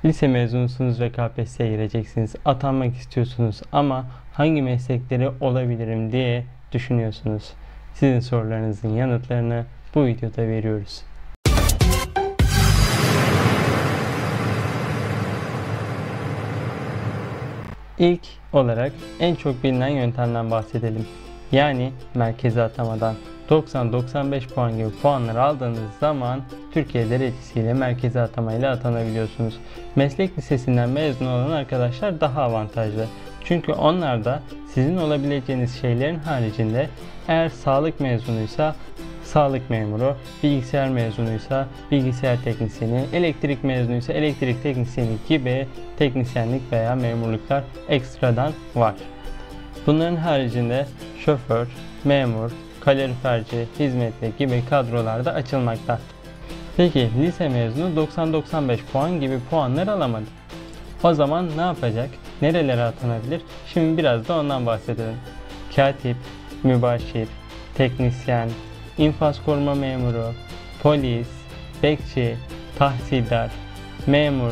Lise mezunusunuz ve KPSS'ye gireceksiniz. Atanmak istiyorsunuz ama hangi meslekleri olabilirim diye düşünüyorsunuz. Sizin sorularınızın yanıtlarını bu videoda veriyoruz. İlk olarak en çok bilinen yöntemden bahsedelim. Yani merkeze atamadan. 90-95 puan gibi puanlar aldığınız zaman Türkiye derecesiyle merkeze atamayla atanabiliyorsunuz. Meslek lisesinden mezun olan arkadaşlar daha avantajlı. Çünkü onlar da sizin olabileceğiniz şeylerin haricinde eğer sağlık mezunuysa sağlık memuru, bilgisayar mezunuysa bilgisayar teknisyeni, elektrik mezunuysa elektrik teknisyeni gibi teknisyenlik veya memurluklar ekstradan var. Bunların haricinde şoför, memur, kaloriferci, hizmetli gibi kadrolarda açılmakta. Peki lise mezunu 90-95 puan gibi puanlar alamadı. O zaman ne yapacak? Nerelere atanabilir? Şimdi biraz da ondan bahsedelim. Katip, mübaşir, teknisyen, infaz koruma memuru, polis, bekçi, tahsildar, memur,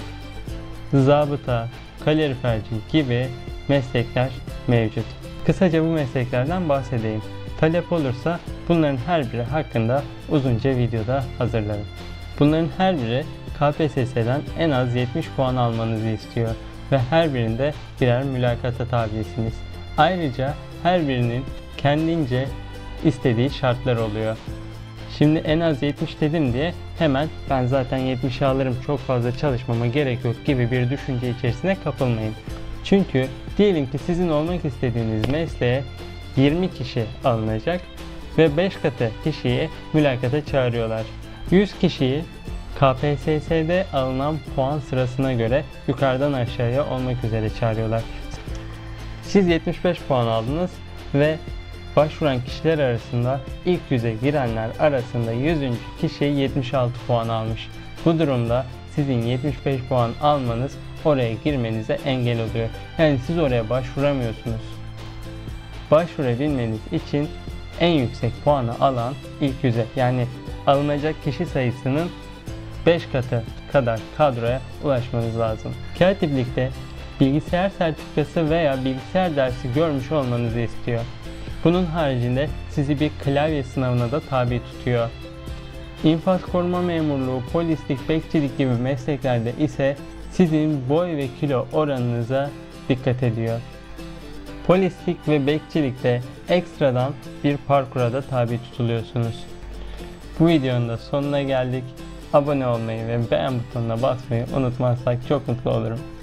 zabıta, kaloriferci gibi meslekler mevcut. Kısaca bu mesleklerden bahsedeyim. Talep olursa bunların her biri hakkında uzunca videoda hazırlarım. Bunların her biri KPSS'den en az 70 puan almanızı istiyor ve her birinde birer mülakata tabisiniz. Ayrıca her birinin kendince istediği şartlar oluyor. Şimdi en az 70 dedim diye hemen ben zaten 70 alırım, çok fazla çalışmama gerek yok gibi bir düşünce içerisine kapılmayın. Çünkü diyelim ki sizin olmak istediğiniz mesleğe 20 kişi alınacak ve 5 katı kişiyi mülakata çağırıyorlar. 100 kişiyi KPSS'de alınan puan sırasına göre yukarıdan aşağıya olmak üzere çağırıyorlar. Siz 75 puan aldınız ve başvuran kişiler arasında ilk 100'e girenler arasında 100. kişi 76 puan almış. Bu durumda sizin 75 puan almanız oraya girmenize engel oluyor. Yani siz oraya başvuramıyorsunuz. Başvurabilmeniz için en yüksek puanı alan ilk 100'e, yani alınacak kişi sayısının 5 katı kadar kadroya ulaşmanız lazım. Katiplikte bilgisayar sertifikası veya bilgisayar dersi görmüş olmanızı istiyor. Bunun haricinde sizi bir klavye sınavına da tabi tutuyor. İnfaz koruma memurluğu, polislik, bekçilik gibi mesleklerde ise sizin boy ve kilo oranınıza dikkat ediyor. Polislik ve bekçilikte ekstradan bir parkura da tabi tutuluyorsunuz. Bu videonun da sonuna geldik. Abone olmayı ve beğen butonuna basmayı unutmazsak çok mutlu olurum.